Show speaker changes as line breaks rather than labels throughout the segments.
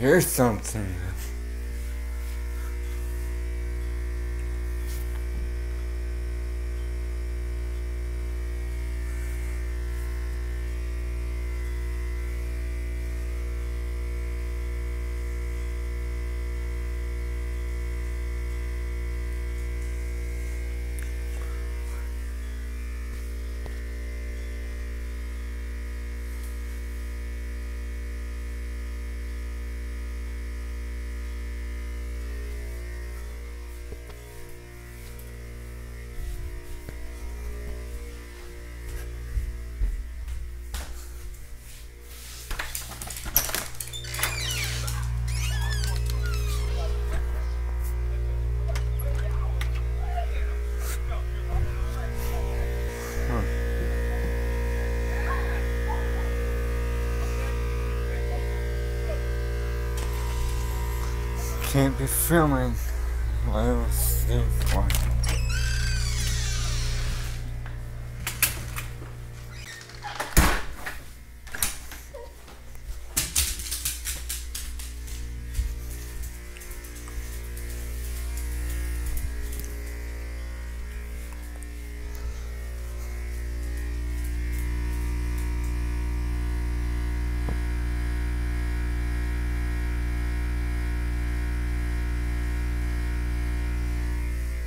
hear something. Can't be filming while I was still flying.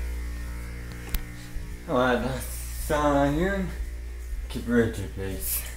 Alright, that's all I hear. Keep it ready, please.